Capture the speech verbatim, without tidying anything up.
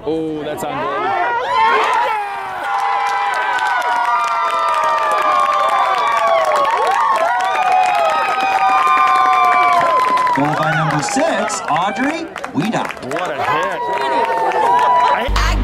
Oh, that's on goal. Goal by number six, Audrey Weadock. What a hit.